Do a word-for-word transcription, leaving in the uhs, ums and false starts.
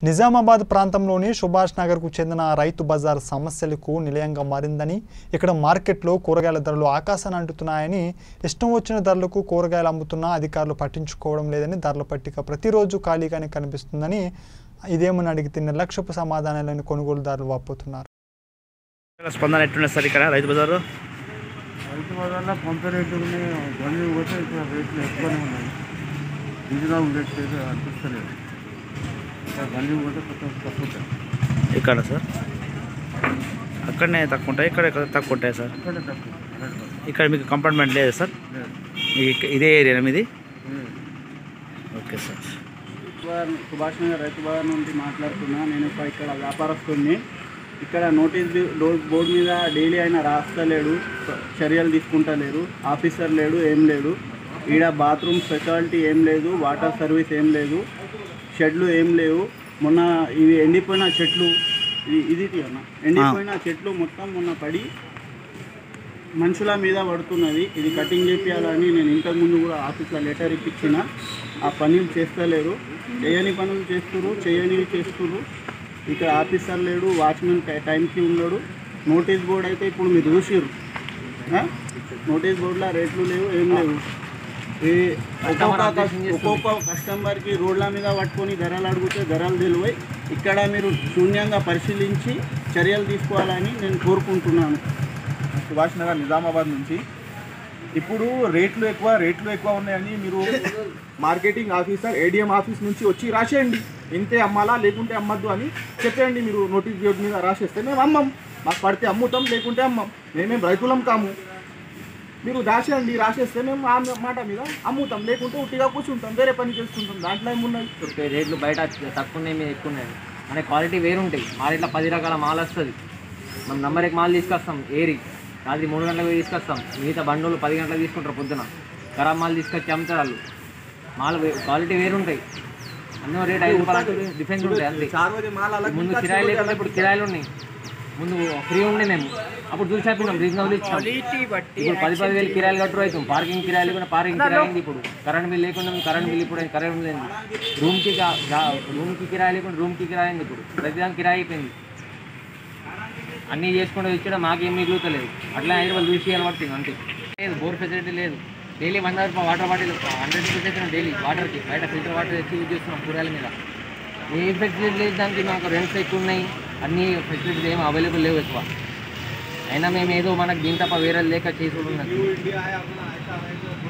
నిజామాబాద్ ప్రాంతంలోని సుభాష్ నగర్కు చెందిన రైతు బజార్ సమస్యలకు నిలయంగా మారిందని, ఇక్కడ మార్కెట్లో కూరగాయల ధరలు ఆకాశాన్ని అంటుతున్నాయని, ఇష్టం వచ్చిన ధరలకు కూరగాయలు అమ్ముతున్నా అధికారులు పట్టించుకోవడం లేదని, ధరల పట్టిక ప్రతిరోజు ఖాళీగానే కనిపిస్తుందని, ఇదేమని అడిగితే నిర్లక్ష్యపు సమాధానాలను కొనుగోలుదారులు వాపోతున్నారు. స్పందన ఎట్లున్నాయి సార్ ఇక్కడ రైతు బజారు? రైతు బజార్లో పంపే రేట్లు బండి పోతే ఇక్కడ రేట్లు ఎక్కువనే ఉన్నాయి. రీజనబుల్ రేట్లు అయితే అనిపిస్తలేదు. బండి పోతే కొంచెం తక్కువ ఉంటాయి. ఇక్కడ సార్ అక్కడనే తక్కువ ఉంటాయి, ఇక్కడ ఇక్కడ తక్కువ ఉంటాయి సార్. అక్కడే తక్కువ. ఇక్కడ మీకు కంపార్ట్మెంట్ లేదు సార్? మీకు ఇదే ఏరియా మీది? Okay sir. సుభాష్ నగర్ రైతు బజార్ నుండి మాట్లాడుతున్నా. నేను ఇక్కడ వ్యాపారస్తుడిని. ఇక్కడ నోటీస్ బోర్డు మీద డైలీ అయినా రాస్తలేడు, చర్యలు తీసుకుంటలేరు. ఆఫీసర్ లేడు, ఏం లేడు. ఈడ బాత్రూమ్ ఫెసిలిటీ ఏం లేదు, వాటర్ సర్వీస్ ఏం లేదు, షెడ్లు ఏం లేవు. మొన్న ఇవి ఎండిపోయిన చెట్లు, ఇది ఇది అన్న ఎండిపోయిన చెట్లు మొత్తం మొన్న పడి మనుషుల మీద పడుతున్నది. ఇది కటింగ్ చేపించాలని నేను ఇంతకుముందు కూడా ఆఫీస్లో లెటర్ ఇప్పించిన. ఆ పనులు చేస్తలేరు, చేయని పనులు చేస్తున్నారు, చేయనివి చేస్తున్నారు. ఇక్కడ ఆఫీసర్ లేడు, వాచ్మెన్ టైంకి ఉన్నాడు. నోటీస్ బోర్డు అయితే ఇప్పుడు మీరు చూసిర్రు, నోటీస్ బోర్డులో రేట్లు లేవు, ఏం లేవు. ఒక్కొక్క ఒక్కొక్క కస్టమర్కి రోడ్ల మీద పట్టుకొని ధరలు అడిగితే ధరలు తెలివై ఇక్కడ మీరు శూన్యంగా పరిశీలించి చర్యలు తీసుకోవాలని నేను కోరుకుంటున్నాను. సుభాష్ నగర్ నిజామాబాద్ నుంచి. ఇప్పుడు రేట్లు ఎక్కువ రేట్లు ఎక్కువ ఉన్నాయని మీరు మార్కెటింగ్ ఆఫీసర్ ఏడిఎం ఆఫీస్ నుంచి వచ్చి రాసేయండి, ఇంతే అమ్మాలా లేకుంటే అమ్మద్దు అని చెప్పేయండి. మీరు నోటీస్ బోర్డు మీద రాసేస్తే మేము అమ్మం, మాకు పడితే అమ్ముతాం, లేకుంటే అమ్మం. మేమేం రైతులం కాము. మీరు రాసేయండి, రాసేస్తే మేము ఆ మాట మీద అమ్ముతాం, లేకుంటే ఉట్టిగా కూర్చుంటాం, వేరే పని చేసుకుంటాం. దాంట్లో ఏమున్నాయి? రేట్లు బయట తక్కువ ఉన్నాయి, మీద ఎక్కువ ఉన్నాయి. అనే క్వాలిటీ వేరుంటాయి. మార్కెట్లో పది రకాల మాల్ వస్తుంది. మనం నంబర్ ఒక మాల్ తీసుకొస్తాం ఏరి, రాత్రి మూడు గంటలకు తీసుకొస్తాం. మిగతా బండ్లు పది గంటలకు తీసుకుంటారు పొద్దున. ఖరాబ్ మాల్ తీసుకొచ్చి అమ్ముతారు వాళ్ళు. మాల్ క్వాలిటీ వేరుంటాయి. అన్నో రేట్ ఐదు రూపాయలు డిఫరెన్స్ ఉంటాయి అంతే. ముందు కిరాయి లేకుండా ఇప్పుడు కిరాయిలు ఉన్నాయి. ముందు ఫ్రీ ఉండే మేము అప్పుడు చూసి చెప్పినాం, రీజనబుల్ ఇచ్చాం. ఇప్పుడు పది పది వేలు కిరాయిలు కట్టరు అవుతాం. పార్కింగ్ కిరాయి లేకుండా పార్కింగ్ కిరాయి అయింది. ఇప్పుడు కరెంట్ బిల్ లేకుండా కరెంట్ బిల్ ఇప్పుడు కరెంట్ బిల్ అయింది. రూమ్కి రూమ్కి కిరాయి లేకుండా రూమ్కి కిరాయి అయింది. ఇప్పుడు ప్రతిదానికి కిరాయి అయిపోయింది. అన్నీ చేసుకుంటూ ఇచ్చడం మాకేం మిగులుతలేదు. అట్లా హైదరాబాద్ చూసి పడుతుంది అంతే. లేదు బోర్ ఫెసిలిటీ లేదు. డైలీ వంద రూపాయలు వాటర్ బాటిల్ హండ్రెడ్ రూపీస్ అయితే డైలీ వాటర్కి. బయట ఫిల్టర్ వాటర్ తెచ్చి యూజ్ చేస్తున్నాం కూరగాయల మీద. ఏ ఫెసిలిటీ లేదు దానికి. మాకు రెంట్స్ ఎక్కువ ఉన్నాయి, అన్ని ఫెసిలిటీస్ ఏమి అవైలబుల్ లేవు ఎక్కువ. అయినా మేము ఏదో మనకు దీని తప్ప వేరే లేక చేసుకుంటున్నాం.